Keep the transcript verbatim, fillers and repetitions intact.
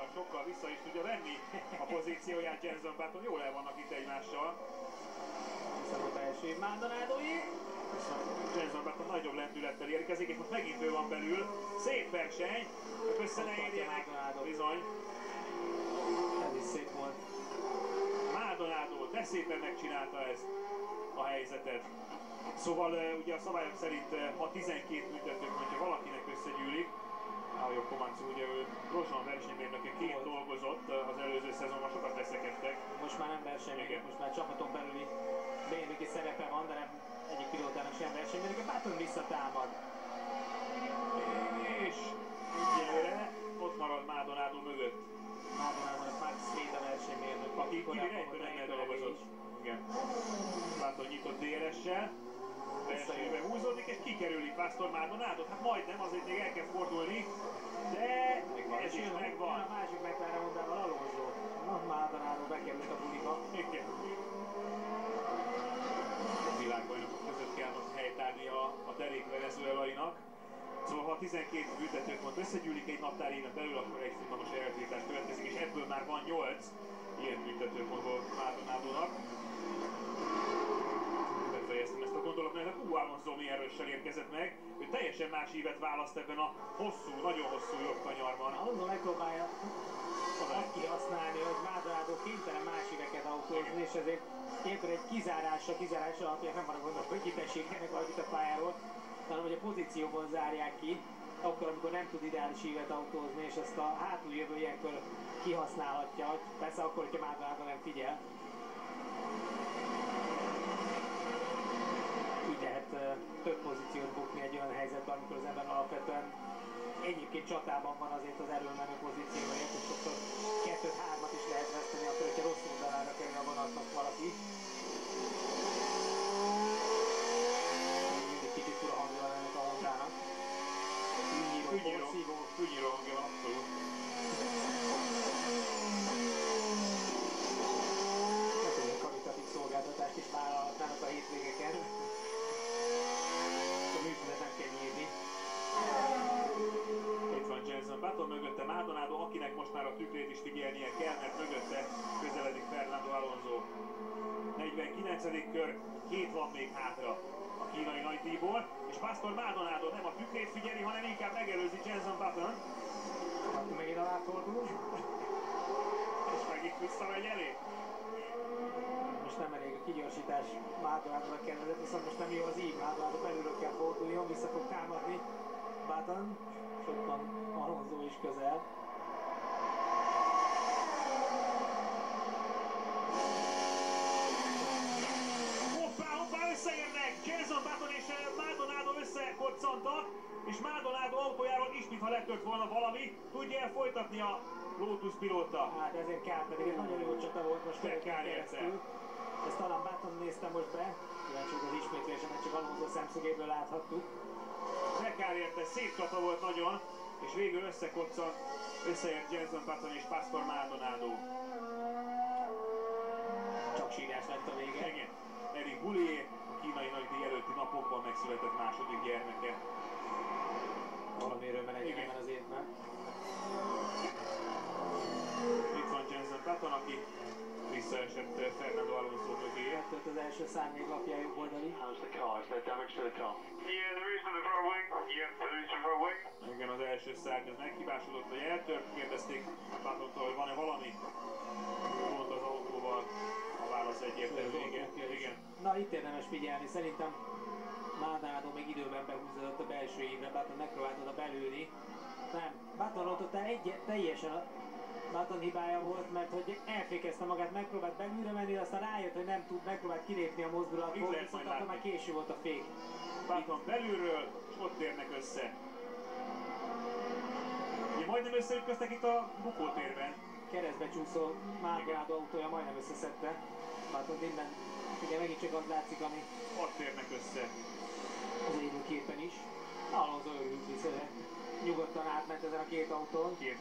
sokkal, sokkal vissza is tudja venni a pozícióját Jenson Button. Jól el vannak itt egymással. Viszont a belső Maldonadói. Jenson Button nagyobb lendülettel érkezik, és most megint ő van belül. Szép verseny, hogy össze ne érjenek. Bizony. Ez is szép volt. Maldonado, de szépen megcsinálta ezt a helyzetet. Szóval ugye a szabályok szerint ha tizenkét büntetőpontja valakinek összegyűlik, a jobb Komancu, ugye ő Grosjean versenymérnökeként dolgozott az előző szezonban, sokat veszekedtek. Most már nem versenymérnök, most már csapaton belüli bé em vé szerepe van, de nem egyik pilótának sem versenymérnök. Button visszatámad. És egyelőre ott marad Maldonado mögött. Maldonadónak Max Smeet a versenymérnök, aki rejtőremmel dolgozott. Igen. Button nyitott dé er es-sel. Versenybe húzódik és kikerüli Pastor Maldonadót. Hát majdnem, azért még el kell fordulni, de ez is megvan. A másik McLaren Hondával Alonso. Na, Maldonado bekerült a buliba. Igen. A világbajnokok között kell most helytállni a, a derék venezuelainak. Szóval ha tizenkét büntetőpont összegyűlik egy naptári éven belül, akkor egy futamos eltiltás következik, és ebből már van nyolc ilyen büntetőpontból Maldonadónak. Befejeztem ezt a gondolatot, mert Ú Alonso milyen erőssel érkezett meg. Ő teljesen más ívet választ ebben a hosszú, nagyon hosszú jobb kanyarban. Alonso megpróbálja azt kihasználni, hogy Maldonado kénytelen más íveket autózni, és ezért ilyenkor egy kizárásra, kizárás alapján nem van a gondol, hogy kitessék valakit a pályáról, hanem hogy a pozícióból zárják ki, akkor, amikor nem tud ideális ívet autózni, és ezt a hátuljövő ilyenkor kihasználhatja, persze akkor, hogyha Maldonado nem figyel. Így lehet uh, több pozíciót bukni egy olyan helyzetben, amikor az ember alapvetően egyébként csatában van azért az elölmenő pozícióért, és sokszor kettőt-hármat is lehet veszteni, akkor, hogyha rossz oldalára kerül a vonatnak valaki. Mindig kicsit fura hangja van ennek a Hondának. Fűnyíró, fűnyíró hangja van, abszolút. Hát, hogy a karitatív szolgáltatást is vállalhatnának a hétvégeken. A működet nem kell nyírni. Itt van Jenson Button, mögötte Maldonado, akinek most már a tükrét is figyelnie kell, mert mögötte közeledik Fernando Alonso. negyvenkilencedik kör, hét van még hátra a kínai nagydíjból, és Pastor Maldonado nem a tükrét figyeli, hanem inkább megelőzi Jenson Button. Akkor megint aláfordul. És megint visszamegy elé. Most nem elég a kigyorsítás Maldonadónak kellett, viszont most nem jó az ív, Maldonado belülről kell forduljon, vissza fog támadni Button, sokan Alonso is közel. Hoppá, hoppá, összeérnek! Jenson Button és Maldonado összekoccantak, és Maldonado autójáról is, mintha letört volna valami, tudja el folytatni a Lotus pilóta. Hát ezért kár, pedig egy nagyon jó csata volt most keresztül. Ezt talán Button nézte most be, kíváncsi az ismétlésemet csak Alonso szemszögéből láthattuk. De kár érte, szép csata volt nagyon, és végül összekoccant, összeért Jenson Button és Pastor Maldonado. Csak sírás lett a vége. Igen, Eric Boulier, a kínai nagydíj előtti napokban megszületett második gyermeke. Valamiről menedjen ebben az évben. Itt van Jenson Button, aki visszaesett Fernando Alonso mögé. Eltölt az első szárnyék lapja jobb oldali. How's the car? Is there damage to the car? Yeah, there is on the front wing. Yeah, there is on the front wing. Igen, az első szárny az meghibásodott, hogy eltört. Kérdezték Buttontól, hogy van-e valami gond az autóval. A válasz egyértelmű, igen. igen. Na, itt érdemes figyelni. Szerintem Maldonado még időben behúzódott a belső évre, Button megpróbált oda belülni. Nem, Button ott egy, teljesen a Button hibája volt, mert hogy elfékezte magát, megpróbált belülre menni, aztán rájött, hogy nem tud, megpróbált kilépni a mozdulatból, viszont akkor már késő volt a fék. Button belülről, és ott érnek össze. Ugye majdnem összeütköztek itt a bukótérben. Keresztbe csúszó Maldonado autója majdnem összeszedte. Button innen, ugye megint csak az látszik, ami ott érnek össze. az élőképen is. Alonso örült viszont nyugodtan átment ezen a két autón. Két